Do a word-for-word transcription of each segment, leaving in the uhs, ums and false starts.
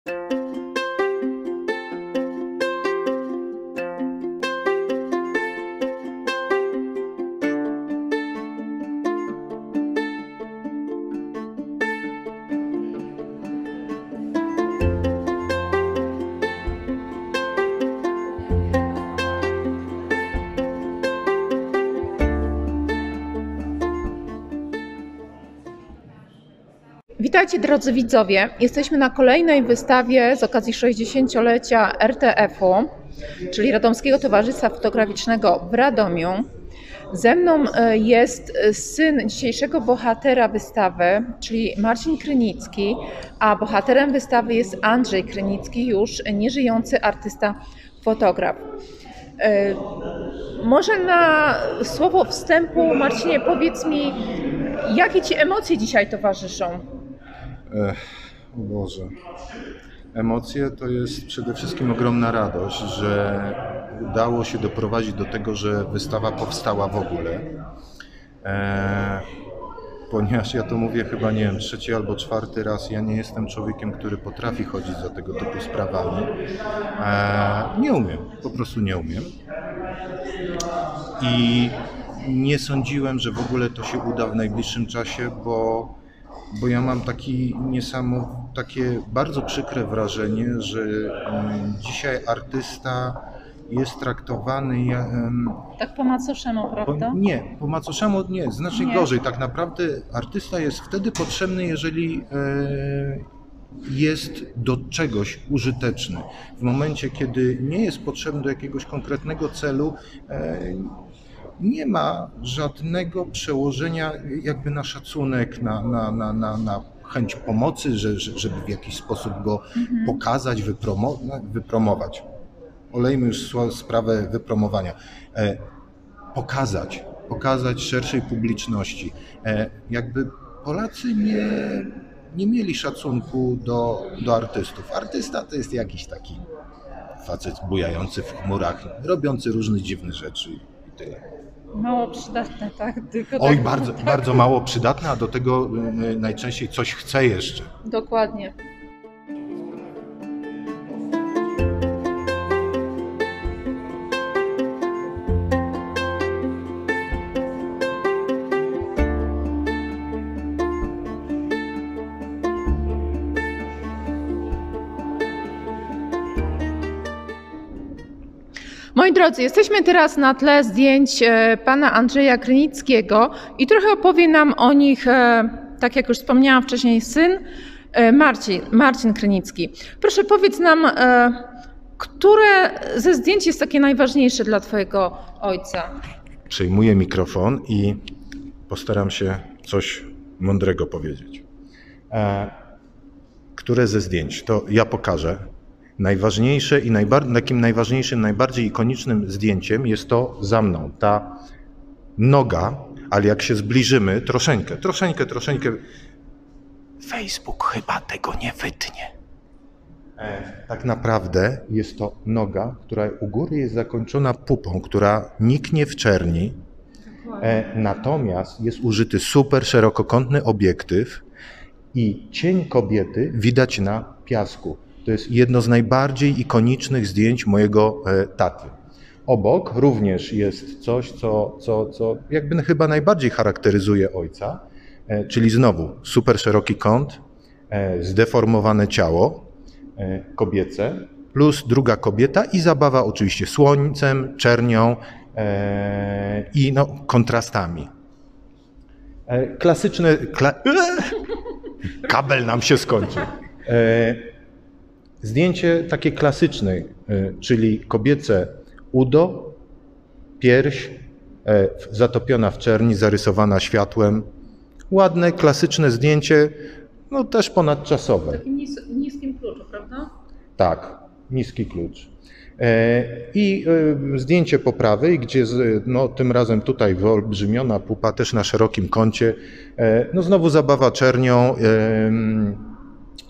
Witajcie drodzy widzowie, jesteśmy na kolejnej wystawie z okazji sześćdziesięciolecia R T F-u, czyli Radomskiego Towarzystwa Fotograficznego w Radomiu. Ze mną jest syn dzisiejszego bohatera wystawy, czyli Marcin Krynicki, a bohaterem wystawy jest Andrzej Krynicki, już nieżyjący artysta fotograf. Może na słowo wstępu, Marcinie, powiedz mi, jakie Ci emocje dzisiaj towarzyszą? Ech, o Boże. Emocje to jest przede wszystkim ogromna radość, że udało się doprowadzić do tego, że wystawa powstała w ogóle. E, ponieważ ja to mówię chyba, nie wiem, trzeci albo czwarty raz, ja nie jestem człowiekiem, który potrafi chodzić za tego typu sprawami. E, nie umiem, po prostu nie umiem. I nie sądziłem, że w ogóle to się uda w najbliższym czasie, bo, bo ja mam taki niesamowite, takie bardzo przykre wrażenie, że um, dzisiaj artysta jest traktowany... Um, tak po macoszemu, prawda? Po, nie, po macoszemu nie, znacznie nie. gorzej. Tak naprawdę artysta jest wtedy potrzebny, jeżeli e, jest do czegoś użyteczny. W momencie, kiedy nie jest potrzebny do jakiegoś konkretnego celu, e, nie ma żadnego przełożenia jakby na szacunek, na, na, na, na, na chęć pomocy, że, żeby w jakiś sposób go mhm. pokazać, wypromo, wypromować. Olejmy już sprawę wypromowania. E, pokazać, pokazać szerszej publiczności. E, jakby Polacy nie, nie mieli szacunku do, do artystów. Artysta to jest jakiś taki facet bujający w chmurach, robiący różne dziwne rzeczy i tyle. Mało przydatne, tak? Tylko Oj, tak, bardzo, tak. bardzo mało przydatne, a do tego najczęściej coś chce jeszcze. Dokładnie. Moi drodzy, jesteśmy teraz na tle zdjęć pana Andrzeja Krynickiego i trochę opowie nam o nich, tak jak już wspomniałam wcześniej, syn Marcin, Marcin Krynicki. Proszę, powiedz nam, które ze zdjęć jest takie najważniejsze dla twojego ojca? Przejmuję mikrofon i postaram się coś mądrego powiedzieć. Które ze zdjęć? To ja pokażę. Najważniejsze i najbardziej, takim najważniejszym, najbardziej ikonicznym zdjęciem jest to za mną, ta noga, ale jak się zbliżymy, troszeczkę, troszeczkę, troszeczkę, Facebook chyba tego nie wytnie. E, tak naprawdę jest to noga, która u góry jest zakończona pupą, która niknie w czerni, e, natomiast jest użyty super szerokokątny obiektyw i cień kobiety widać na piasku. To jest jedno z najbardziej ikonicznych zdjęć mojego e, taty. Obok również jest coś, co, co, co jakby chyba najbardziej charakteryzuje ojca, e, czyli znowu super szeroki kąt, e, zdeformowane ciało e, kobiece, plus druga kobieta i zabawa oczywiście słońcem, czernią e, i no, kontrastami. E, klasyczne... Kla... Kabel nam się skończył. E, Zdjęcie takie klasyczne, czyli kobiece udo, pierś, zatopiona w czerni, zarysowana światłem. Ładne, klasyczne zdjęcie, no też ponadczasowe. W takim nis niskim kluczu, prawda? Tak, niski klucz. I zdjęcie po prawej, gdzie no, tym razem tutaj wyolbrzymiona pupa, też na szerokim kącie. No znowu zabawa czernią.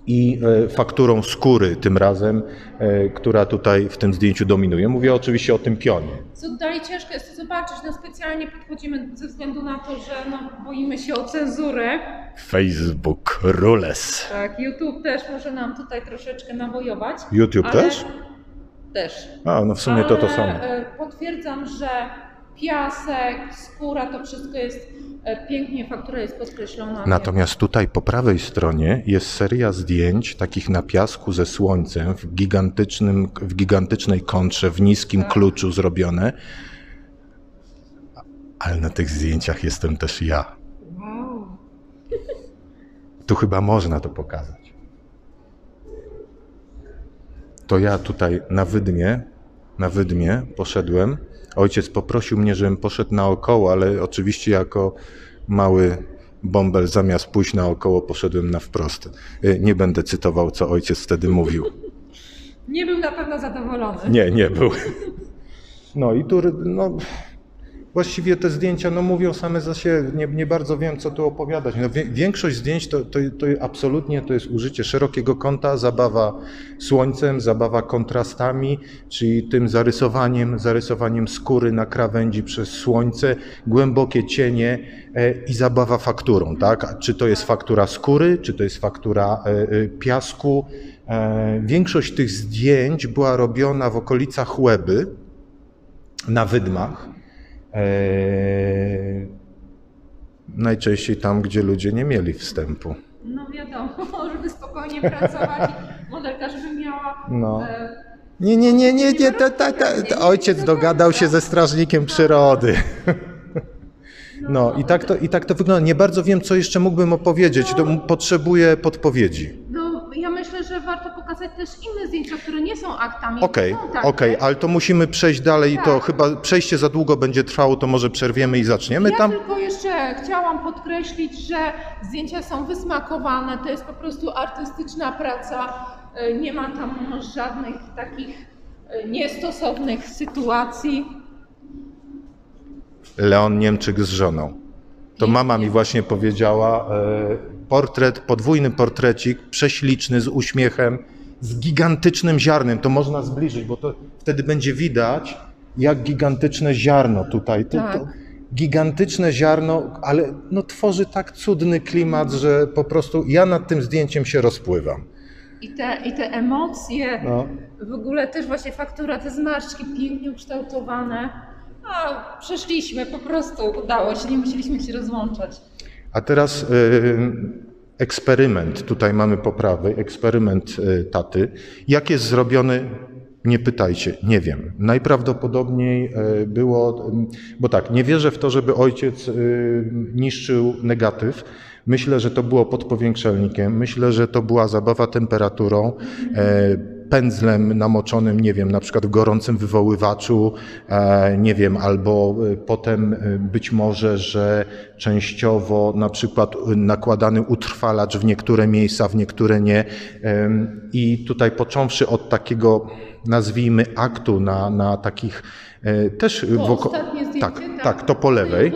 i fakturą skóry tym razem, która tutaj w tym zdjęciu dominuje. Mówię oczywiście o tym pionie. Co dalej ciężko jest to zobaczyć, no specjalnie podchodzimy ze względu na to, że no, boimy się o cenzurę. Facebook rules. Tak, YouTube też może nam tutaj troszeczkę nawojować. YouTube ale... też? Też. A, no w sumie to to samo. Ale potwierdzam, że piasek, skóra, to wszystko jest pięknie, faktura jest podkreślona. Natomiast tutaj po prawej stronie jest seria zdjęć takich na piasku ze słońcem w gigantycznym, w gigantycznej kontrze, w niskim tak. kluczu zrobione. Ale na tych zdjęciach jestem też ja. Wow. Tu chyba można to pokazać. To ja tutaj na wydmie, na wydmie poszedłem. Ojciec poprosił mnie, żebym poszedł naokoło, ale oczywiście jako mały bąbel zamiast pójść naokoło poszedłem na wprost. Nie będę cytował, co ojciec wtedy mówił. Nie był na pewno zadowolony. Nie, nie był. No i tu no, właściwie te zdjęcia no, mówią same za siebie. Nie, nie bardzo wiem, co tu opowiadać. No, większość zdjęć to, to, to absolutnie to jest użycie szerokiego kąta, zabawa słońcem, zabawa kontrastami, czyli tym zarysowaniem, zarysowaniem skóry na krawędzi przez słońce, głębokie cienie e, i zabawa fakturą. Tak? Czy to jest faktura skóry, czy to jest faktura e, e, piasku. E, większość tych zdjęć była robiona w okolicach Łeby, na wydmach. Eee, najczęściej tam, gdzie ludzie nie mieli wstępu. No wiadomo, żeby spokojnie pracować i modelka, żeby miała... No. E, nie, nie, nie, nie, nie, ta, ta, ta, ta, ojciec dogadał się ze strażnikiem przyrody. No i tak, to, i tak to wygląda. Nie bardzo wiem, co jeszcze mógłbym opowiedzieć, to potrzebuję podpowiedzi. No ja myślę, że warto pokazać też inne zdjęcia, które nie są aktami. Okej, okay, okej, okay, ale to musimy przejść dalej i tak. To chyba przejście za długo będzie trwało, to może przerwiemy i zaczniemy ja tam. Ja tylko jeszcze chciałam podkreślić, że zdjęcia są wysmakowane, to jest po prostu artystyczna praca, nie ma tam żadnych takich niestosownych sytuacji. Leon Niemczyk z żoną. To mama mi właśnie powiedziała, portret, podwójny portrecik, prześliczny, z uśmiechem, z gigantycznym ziarnem. To można zbliżyć, bo to wtedy będzie widać, jak gigantyczne ziarno tutaj. To, tak. to gigantyczne ziarno, ale no, tworzy tak cudny klimat, że po prostu ja nad tym zdjęciem się rozpływam. I te, i te emocje, no. W ogóle też właśnie faktura, te zmarszczki pięknie ukształtowane. A, przeszliśmy, po prostu udało się, nie musieliśmy się rozłączać. A teraz y, eksperyment, tutaj mamy po prawej, eksperyment y, taty. Jak jest zrobiony, nie pytajcie, nie wiem. Najprawdopodobniej y, było, y, bo tak, nie wierzę w to, żeby ojciec y, niszczył negatyw. Myślę, że to było pod powiększalnikiem, myślę, że to była zabawa temperaturą, y, pędzlem namoczonym, nie wiem, na przykład w gorącym wywoływaczu, nie wiem, albo potem być może, że częściowo na przykład nakładany utrwalacz w niektóre miejsca, w niektóre nie. I tutaj począwszy od takiego, nazwijmy, aktu na, na takich też... To woko... ostatnie zdjęcie, tak, tak, tak, to po lewej.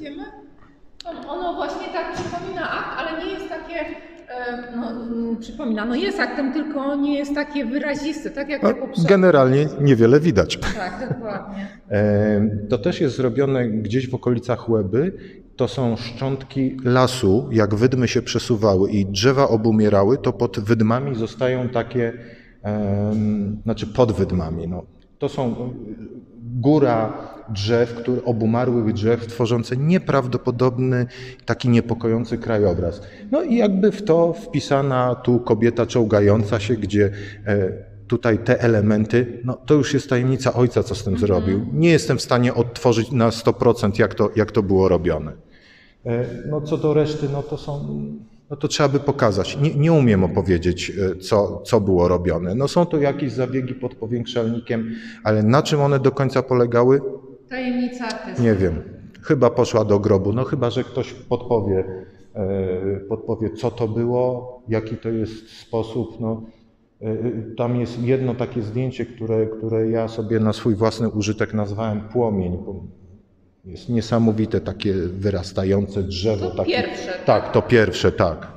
Ono właśnie tak przypomina akt, ale nie jest takie... No, przypomina, no jest aktem, tylko nie jest takie wyraziste, tak jak no, te poprzednie. Generalnie niewiele widać. Tak, dokładnie. To też jest zrobione gdzieś w okolicach Łeby. To są szczątki lasu, jak wydmy się przesuwały i drzewa obumierały, to pod wydmami zostają takie, um, znaczy pod wydmami, no. To są góra drzew, które, obumarłych drzew, tworzące nieprawdopodobny, taki niepokojący krajobraz. No i jakby w to wpisana tu kobieta czołgająca się, gdzie e, tutaj te elementy, no to już jest tajemnica ojca, co z tym zrobił. Nie jestem w stanie odtworzyć na sto procent, jak to, jak to było robione. E, no co do reszty, no to są... No to trzeba by pokazać. Nie, nie umiem opowiedzieć, co, co było robione. No są to jakieś zabiegi pod powiększalnikiem, ale na czym one do końca polegały? Tajemnica artysty. Nie wiem. Chyba poszła do grobu. No chyba, że ktoś podpowie, e, podpowie, co to było, jaki to jest sposób. No, e, tam jest jedno takie zdjęcie, które, które ja sobie na swój własny użytek nazwałem płomień. Jest niesamowite takie wyrastające drzewo. To takie, pierwsze. Tak, to pierwsze, tak.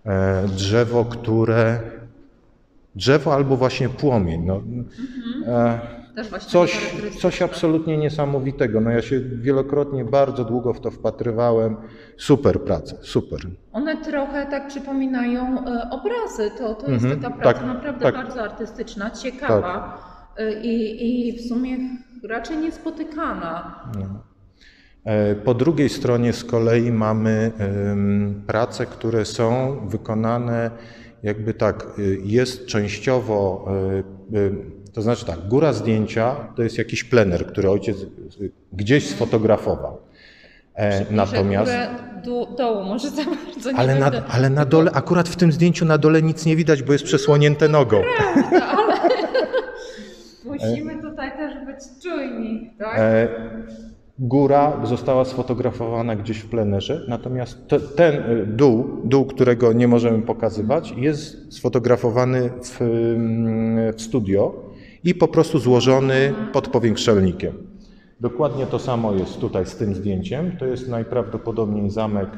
drzewo, które... Drzewo albo właśnie płomień. No, Mhm. Też właśnie coś, coś absolutnie niesamowitego. No ja się wielokrotnie bardzo długo w to wpatrywałem. Super praca, super. One trochę tak przypominają e, obrazy. To, to jest Mhm, taka praca tak, naprawdę tak. bardzo artystyczna, ciekawa e, i, i w sumie raczej niespotykana. No. Po drugiej stronie z kolei mamy um, prace, które są wykonane jakby tak, jest częściowo, to znaczy tak, góra zdjęcia to jest jakiś plener, który ojciec gdzieś sfotografował. Natomiast... Do, dołu, może za bardzo nie ale, na, ale na dole, akurat w tym zdjęciu na dole nic nie widać, bo jest przesłonięte nogą. Prawda, ale musimy tutaj też być czujni, tak? Góra została sfotografowana gdzieś w plenerze, natomiast te, ten dół, dół, którego nie możemy pokazywać, jest sfotografowany w, w studio i po prostu złożony pod powiększalnikiem. Dokładnie to samo jest tutaj z tym zdjęciem. To jest najprawdopodobniej zamek.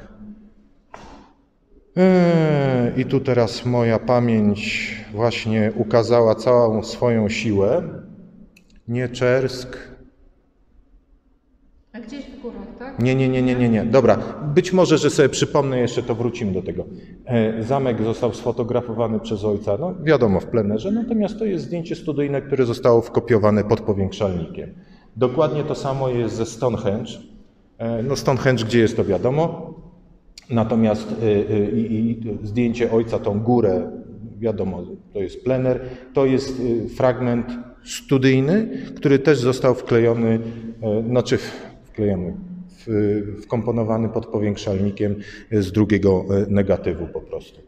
I tu teraz moja pamięć właśnie ukazała całą swoją siłę. Nieczersk. A gdzieś w górach, tak? Nie, nie, nie, nie, nie, nie. Dobra, być może, że sobie przypomnę jeszcze, to wrócimy do tego. Zamek został sfotografowany przez ojca, no wiadomo, w plenerze, natomiast to jest zdjęcie studyjne, które zostało wkopiowane pod powiększalnikiem. Dokładnie to samo jest ze Stonehenge. No Stonehenge, gdzie jest to wiadomo, natomiast i, i zdjęcie ojca, tą górę, wiadomo, to jest plener, to jest fragment studyjny, który też został wklejony, znaczy wklejony, wkomponowany pod powiększalnikiem z drugiego negatywu po prostu.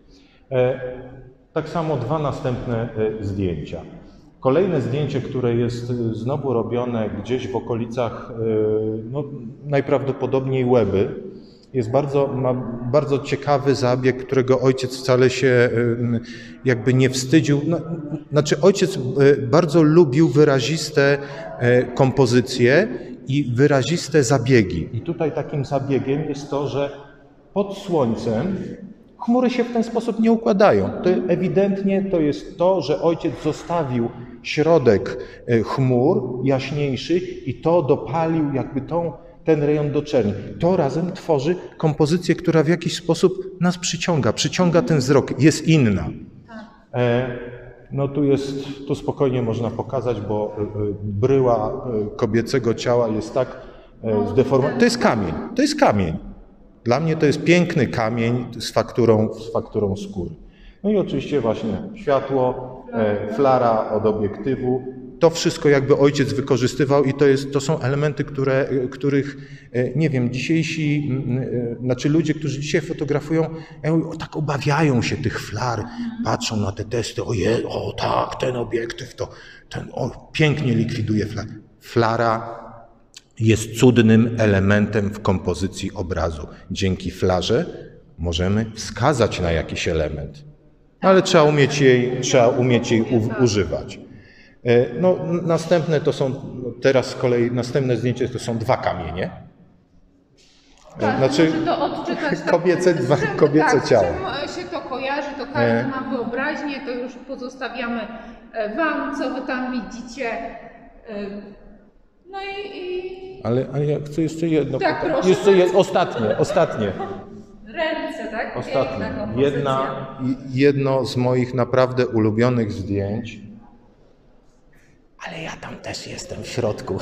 Tak samo dwa następne zdjęcia. Kolejne zdjęcie, które jest znowu robione gdzieś w okolicach no, najprawdopodobniej Łeby, jest bardzo, ma bardzo ciekawy zabieg, którego ojciec wcale się jakby nie wstydził. No, znaczy ojciec bardzo lubił wyraziste kompozycje i wyraziste zabiegi. I tutaj takim zabiegiem jest to, że pod słońcem chmury się w ten sposób nie układają. To ewidentnie to jest to, że ojciec zostawił środek chmur jaśniejszy i to dopalił jakby tą ten rejon do czerni. To razem tworzy kompozycję, która w jakiś sposób nas przyciąga, przyciąga ten wzrok, jest inna. E, no tu jest, tu spokojnie można pokazać, bo bryła kobiecego ciała jest tak zdeformowana. To jest kamień, to jest kamień. Dla mnie to jest piękny kamień z fakturą, z fakturą skóry. No i oczywiście właśnie światło, e, flara od obiektywu. To wszystko jakby ojciec wykorzystywał i to, jest, to są elementy, które, których, nie wiem, dzisiejsi, znaczy ludzie, którzy dzisiaj fotografują, tak obawiają się tych flar, patrzą na te testy, o, je, o tak, ten obiektyw to ten, o, pięknie likwiduje flar. Flara jest cudnym elementem w kompozycji obrazu. Dzięki flarze możemy wskazać na jakiś element, ale trzeba umieć jej, trzeba umieć jej u, używać. No, następne to są, teraz z kolei, następne zdjęcie to są dwa kamienie. Tak, znaczy, to odczytać tak, kobiece, dwa, czym, kobiece tak, ciało. Czym się to kojarzy, to każdy ma wyobraźnię, to już pozostawiamy wam, co wy tam widzicie. No i... i... Ale, ale ja chcę jeszcze jedno. Tak, proszę. Jeszcze je, ostatnie, ostatnie. Ręce, tak? Ostatnie. Jedna, jedno z moich naprawdę ulubionych zdjęć. Ale ja tam też jestem w środku.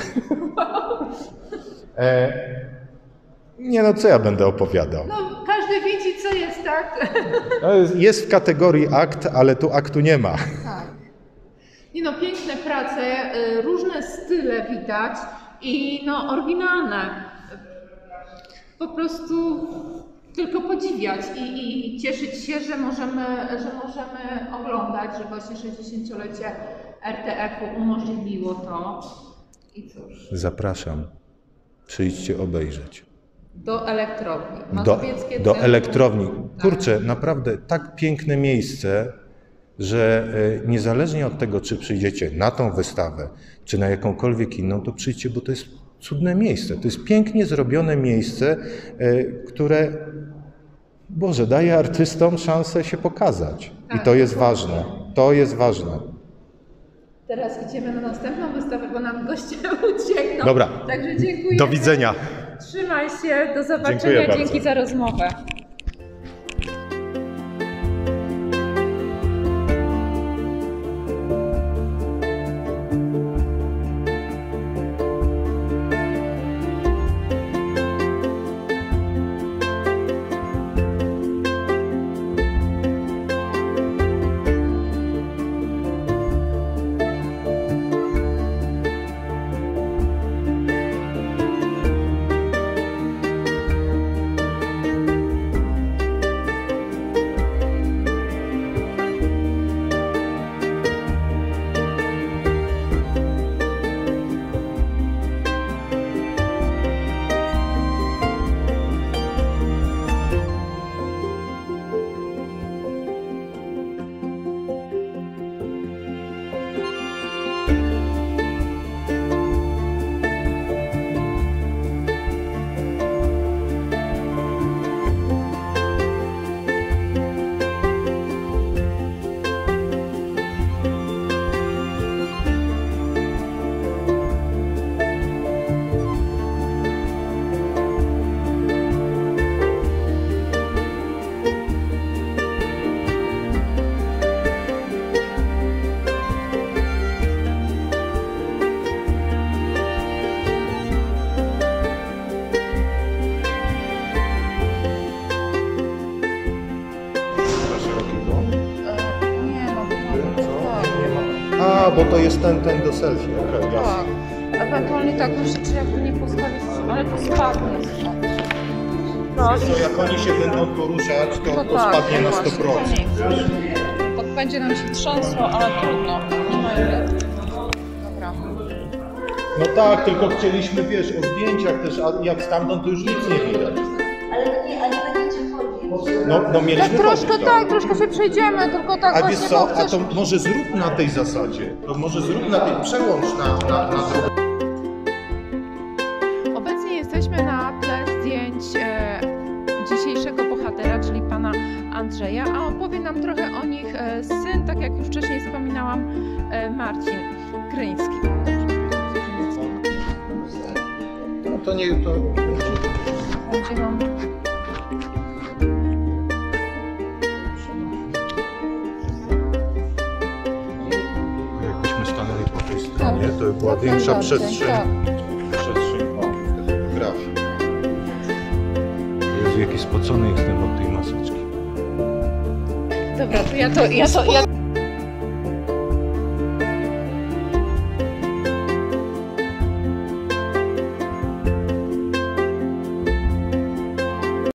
e, nie no, co ja będę opowiadał? No, każdy widzi, co jest, tak? No, jest, jest w kategorii akt, ale tu aktu nie ma. Tak. Nie no, piękne prace, różne style widać i no, oryginalne. Po prostu tylko podziwiać i, i cieszyć się, że możemy, że możemy oglądać, że właśnie sześćdziesięciolecie R T F-u umożliwiło to. I cóż. Zapraszam. Przyjdźcie obejrzeć. Do elektrowni. Do, do elektrowni. Kurczę, tak. Naprawdę tak piękne miejsce, że niezależnie od tego, czy przyjdziecie na tą wystawę, czy na jakąkolwiek inną, to przyjdźcie, bo to jest cudne miejsce. To jest pięknie zrobione miejsce, które Boże, daje artystom szansę się pokazać. I Tak, to jest dokładnie. ważne. To jest ważne. Teraz idziemy na następną wystawę, bo nam goście uciekną. Dobra. Także dziękuję. Do widzenia. Trzymaj się, do zobaczenia. Dziękuję bardzo. Dzięki za rozmowę. Nie no, tak. A, bo to jest ten, ten do selfie. Okay, Tak. Ewentualnie tak, no rzeczy jakby nie postawić, ale to spadnie stąd. No, Co, jak oni się będą poruszać, to, no to tak, spadnie na właśnie, sto to procent. nie chcę. To będzie nam się trzęsło, ale trudno. Nie ma ile. Dobra. No tak, tylko chcieliśmy, wiesz, o zdjęciach też, a jak stamtąd to już nic nie widać. Ale nie, a nie będziecie chodzić. No, no Tak mieliśmy troszkę chodzić, tak, troszkę się przejdziemy, tylko tak A właśnie, wiesz bo co, a chcesz... to może zrób na tej zasadzie, to może zrób na tej, przełącz na, na, na drugą. Obecnie jesteśmy na tle zdjęć e, dzisiejszego bohatera, czyli pana Andrzeja, a opowie nam trochę o nich e, syn, tak jak już wcześniej wspominałam, e, Marcin Kryński. No to nie, to... Będzie nam... Jakbyśmy stanęli po tej stronie, Tak, to by była jak większa najbardziej, przestrzeń, tak. przestrzeń o, fotografii. Jezu, jaki spocony jestem od tej maseczki. Dobra, to ja to... Ja to ja...